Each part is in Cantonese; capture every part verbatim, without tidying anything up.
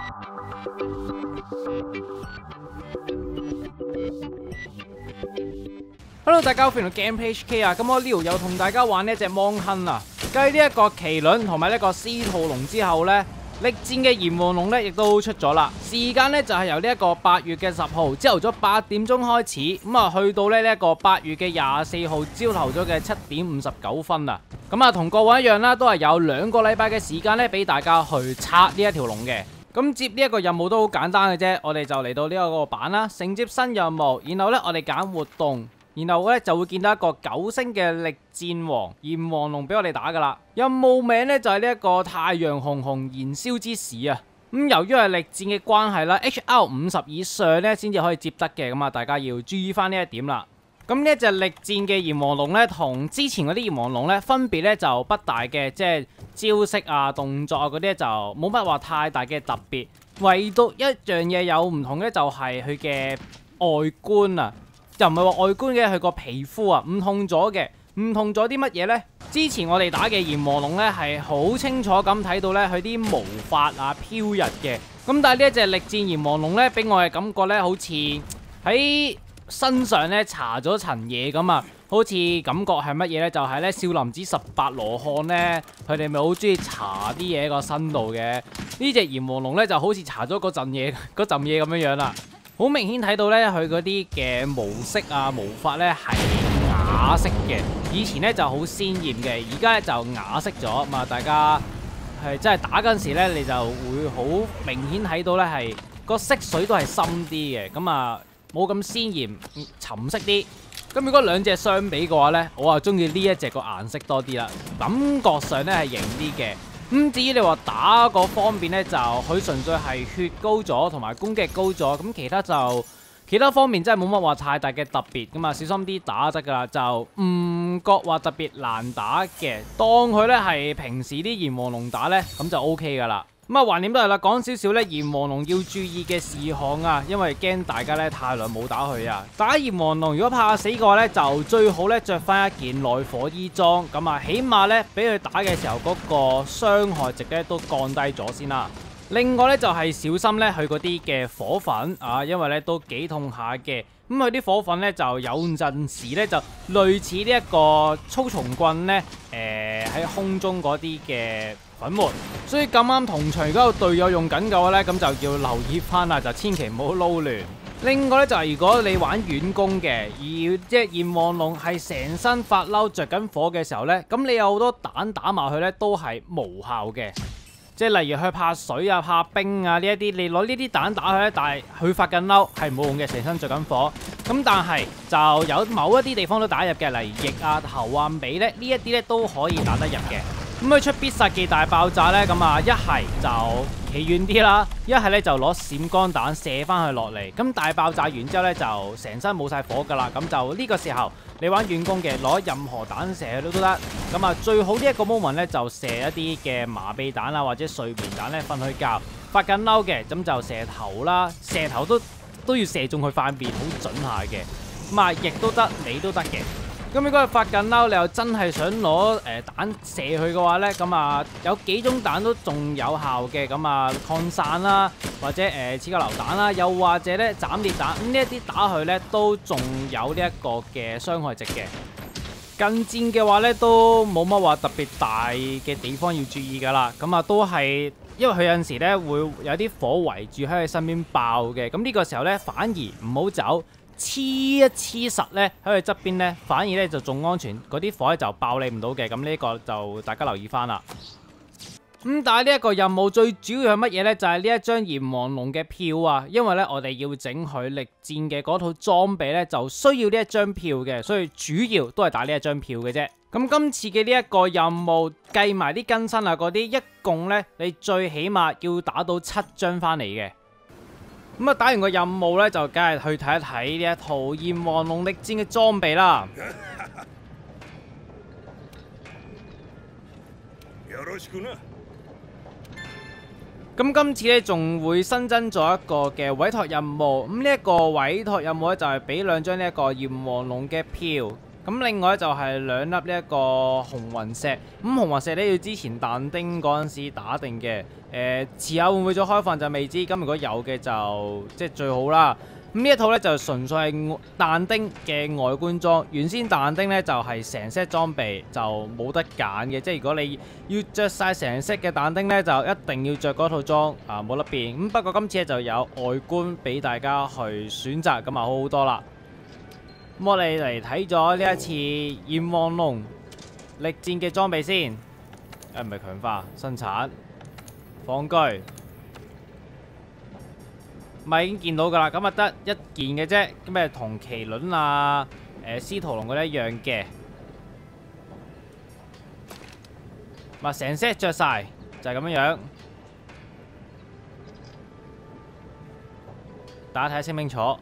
Hello， 大家好，歡迎到 Gameplay H K 啊！咁我呢度又同大家玩呢一隻芒亨啊。繼呢一個麒麟同埋呢個司徒龍之後呢，力戰嘅炎黃龍呢亦都出咗啦。時間呢就係由呢一個八月嘅十號朝頭早八點鐘開始，咁啊去到咧呢一個八月嘅廿四號朝頭早嘅七點五十九分啊。咁啊同過往一樣啦，都係有兩個禮拜嘅時間呢俾大家去拆呢一條龍嘅。咁接呢一個任務都好簡單嘅啫，我哋就嚟到呢一個版啦，承接新任務，然後呢，我哋揀活動。然後咧就會見到一個九星嘅力戰王炎黃龍俾我哋打噶啦。任務名咧就係呢一個太陽熊熊燃燒之時啊。咁由於係力戰嘅關係啦 ，H R 五十以上咧先至可以接得嘅，咁啊大家要注意翻呢一點啦。咁呢一隻力戰嘅炎黃龍咧，同之前嗰啲炎黃龍咧分別咧就不大嘅，即係招式啊、動作啊嗰啲就冇乜話太大嘅特別，唯獨一樣嘢有唔同嘅就係佢嘅外觀啊。就唔係話外觀嘅，佢個皮膚啊唔同咗嘅，唔同咗啲乜嘢呢？之前我哋打嘅炎黃龍呢，係好清楚咁睇到呢，佢啲毛髮啊飄逸嘅。咁但係呢一隻力戰炎黃龍呢，俾我嘅感覺呢，好似喺身上呢搽咗層嘢咁啊！好似感覺係乜嘢呢？就係呢少林寺十八羅漢呢，佢哋咪好中意搽啲嘢喺個身度嘅。呢隻炎黃龍呢，就好似搽咗嗰陣嘢嗰陣嘢咁樣樣啦。好明顯睇到咧，佢嗰啲嘅毛色啊、毛髮咧係啞色嘅。以前咧就好鮮豔嘅，而家咧就啞色咗。咁啊，大家係真係打嗰陣時咧，你就會好明顯睇到咧係個色水都係深啲嘅。咁啊，冇咁鮮豔，沉色啲。咁如果兩隻相比嘅話咧，我啊中意呢一隻個顏色多啲啦，感覺上咧係型啲嘅。咁至於你話打嗰方面咧，就佢純粹係血高咗同埋攻擊高咗，咁其他就其他方面真係冇乜話太大嘅特別咁啊，小心啲打得噶啦，就唔覺話特別難打嘅，當佢咧係平時啲炎黃龍打咧，咁就 O K 噶啦。咁啊，橫掂都係啦，講少少咧炎黃龍要注意嘅事項啊，因為驚大家咧太耐冇打佢啊。打炎黃龍如果怕死嘅話咧，就最好咧着翻一件內火衣裝，咁啊起碼咧俾佢打嘅時候嗰個傷害值咧都降低咗先啦。另外咧就係小心咧佢嗰啲嘅火粉啊，因為咧都幾痛下嘅。咁佢啲火粉咧就有陣時咧就類似呢一個粗蟲棍咧，誒、呃、喺空中嗰啲嘅粉末，所以咁啱同場嗰個隊友用緊嘅話咧，咁就要留意翻啦，就千祈唔好撈亂。另外咧就係如果你玩遠攻嘅，而即係炎黃龍係成身發嬲着緊火嘅時候咧，咁你有好多彈打埋去咧都係無效嘅。即係例如佢怕水啊、怕冰啊呢一啲，你攞呢啲彈打佢咧，但係佢發緊嬲係冇用嘅，成身着緊火。咁但係就有某一啲地方都打入嘅，例如翼啊、頭啊、尾咧，呢一啲咧都可以打得入嘅。咁佢出必殺技大爆炸咧，咁啊一係就企遠啲啦，一係咧就攞閃光彈射翻佢落嚟。咁大爆炸完之後咧，就成身冇晒火噶啦。咁就呢個時候你玩遠攻嘅，攞任何彈射都都得。咁啊最好呢一個 moment 咧，就射一啲嘅麻痹彈啊，或者睡眠彈咧，瞓去覺發緊嬲嘅，咁就射頭啦，射頭都都要射中佢塊面，好準下嘅。咁啊翼都得，尾都得嘅。咁如果係發緊嬲，你又真係想攞誒彈射佢嘅話咧，咁啊有幾種彈都仲有效嘅，咁啊擴散啦，或者誒刺格榴彈啦，又或者咧斬裂彈，咁呢一啲打佢咧都仲有呢一個嘅傷害值嘅。近戰嘅話咧都冇乜話特別大嘅地方要注意噶啦，咁啊都係因為佢有陣時咧會有啲火圍住喺佢身邊爆嘅，咁呢個時候咧反而唔好走。黐一黐實咧喺佢側邊咧，反而咧就仲安全，嗰啲火咧就爆你唔到嘅。咁呢個就大家留意翻啦。咁但係呢一個任務最主要係乜嘢咧？就係呢一張炎黃龍嘅票啊，因為咧我哋要整佢力戰嘅嗰套裝備咧，就需要呢一張票嘅，所以主要都係打呢一張票嘅啫。咁今次嘅呢一個任務計埋啲更新啊嗰啲，一共咧你最起碼要打到七張翻嚟嘅。咁啊，打完個任務咧，就梗係去睇一睇呢一套炎黃龍力戰嘅裝備啦。咁今次咧仲會新增咗一個嘅委託任務。咁呢一個委託任務咧就係俾兩張呢一個炎黃龍嘅票。 咁另外就係兩粒呢一個紅雲石，咁紅雲石咧要之前但丁嗰陣時打定嘅，誒、呃、遲下會唔會再開放就未知，咁如果有嘅就即係最好啦。咁呢一套咧就純粹係但丁嘅外觀裝，原先但丁咧就係成 set 裝備就冇得揀嘅，即係如果你要着晒成 set 嘅但丁咧，就一定要着嗰套裝啊，冇得變。咁不過今次咧就有外觀俾大家去選擇，咁啊好好多啦。咁我哋嚟睇咗呢一次炎黃龍力戰嘅裝備先，誒唔係強化生產放居，咪已經見到噶啦。咁啊得一件嘅啫，咁誒同麒麟啊、誒司徒龍嗰啲一樣嘅，咪成 set 着晒就係咁樣樣，大家睇清清楚。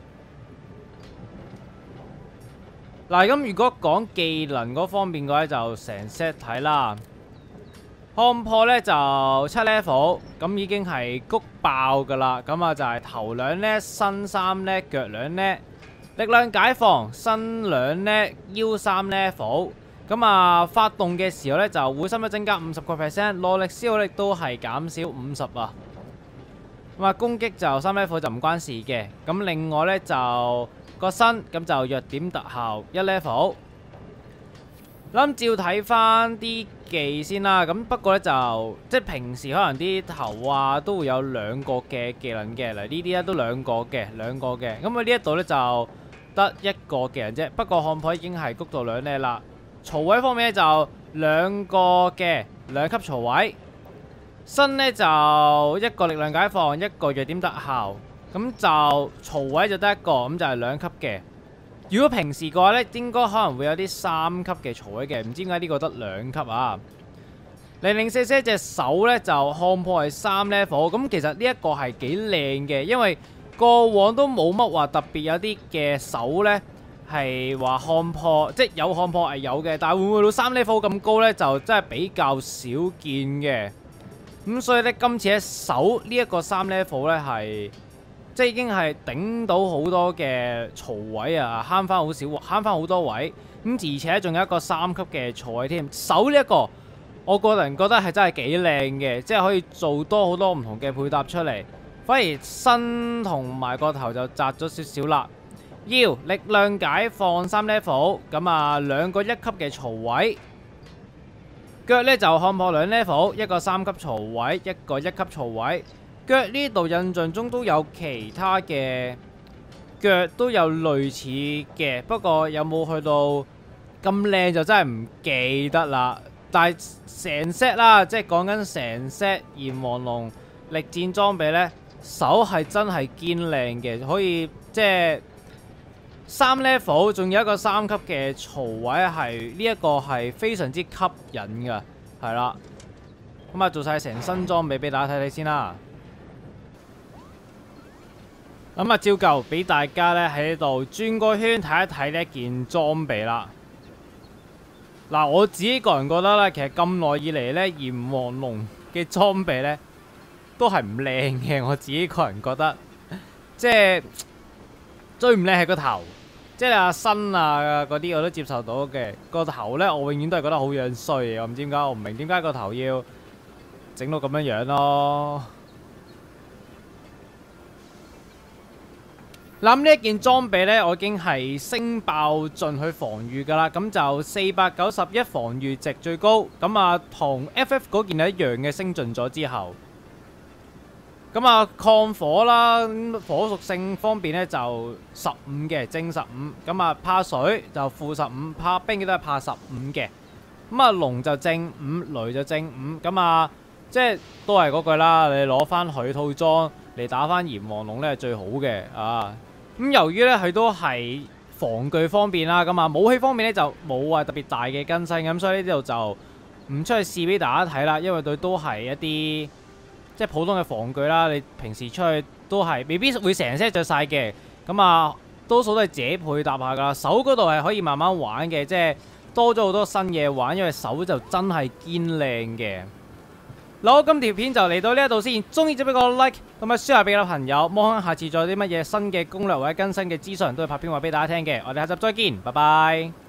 嗱，咁如果講技能嗰方面嘅話，就成 set 睇啦。看破咧就七 level， 咁已經係谷爆噶啦。咁啊就係頭兩咧，身三咧，腳兩咧，力量解放身兩咧，腰三 level。咁啊發動嘅時候咧就會心率增加五十個 percent， 耐力消耗力都係減少五十啊。咁啊攻擊就三 level 就唔關事嘅。咁另外咧就個身咁就弱點特效一 level， 咁照睇翻啲技先啦。咁不過咧就即係平時可能啲頭啊都會有兩個嘅技能嘅，嗱呢啲咧都兩個嘅兩個嘅。咁佢呢一度咧就得一個技能啫。不過看破已經係谷到兩呢啦。曹位方面咧就兩個嘅兩級曹位，身咧就一個力量解放，一個弱點特效。咁就曹位就得一個，咁就係兩級嘅。如果平時嘅話咧，應該可能會有啲三級嘅曹位嘅，唔知點解呢個得兩級啊？零零四四隻手咧就看破係三 level， 咁其實呢一個係幾靚嘅，因為過往都冇乜話特別有啲嘅手咧係話看破，即係有看破係有嘅，但係會唔會到三 level 咁高咧，就真係比較少見嘅。咁所以咧，今次咧手呢一個三 level 咧係。即係已經係頂到好多嘅曹位啊，慳翻好少，慳翻好多位。咁而且仲有一個三級嘅曹位添。手呢一個，我個人覺得係真係幾靚嘅，即係可以做多好多唔同嘅配搭出嚟。反而身同埋個頭就窄咗少少啦。腰力量解放三 level， 咁啊兩個一級嘅曹位。腳呢就看破兩 level， 一個三級曹位，一個一級曹位。腳呢度印象中都有其他嘅腳都有類似嘅，不過有冇去到咁靚就真係唔記得啦。但係成 set 啦，即係講緊成 set 炎黃龍力戰裝備呢，手係真係堅靚嘅，可以即係三 level， 仲有一個三級嘅曹位係呢一個係非常之吸引㗎，係啦。咁啊做晒成身裝備俾大家睇睇先啦。咁啊，照舊俾大家咧喺呢度轉個圈睇一睇呢一件裝備啦。嗱，我自己個人覺得咧，其實咁耐以嚟咧，炎黃龍嘅裝備咧都係唔靚嘅。我自己個人覺得，即係最唔靚係個頭，即係阿身啊嗰啲我都接受到嘅。個頭咧，我永遠都係覺得好樣衰。我唔知點解，我唔明點解個頭要整到咁樣樣咯。嗱，呢一件裝備呢，我已經係升爆盡去防禦噶啦，咁就四百九十一防禦值最高，咁啊同 F F 嗰件係一樣嘅，升盡咗之後，咁啊抗火啦，火屬性方面呢，就十五嘅正十五，咁啊怕水就負十五，怕冰亦都係怕十五嘅，咁啊龍就正五，雷就正五，咁啊即係都係嗰句啦，你攞翻佢套裝嚟打翻炎黃龍呢係最好嘅啊！咁由於咧佢都係防具方面啦，咁啊武器方面咧就冇話特別大嘅更新，咁所以呢度就唔出去試俾大家睇啦，因為佢都係一啲即係普通嘅防具啦。你平時出去都係未必會成 set 着晒嘅，咁啊多數都係自己配搭下噶。手嗰度係可以慢慢玩嘅，即係多咗好多新嘢玩，因為手就真係堅靚嘅。好，今條片就嚟到呢一度先，中意就俾個 like， 同埋 share 俾個朋友。望下下次再有啲乜嘢新嘅攻略或者更新嘅資訊，都會拍片話俾大家聽嘅。我哋下集再見，拜拜。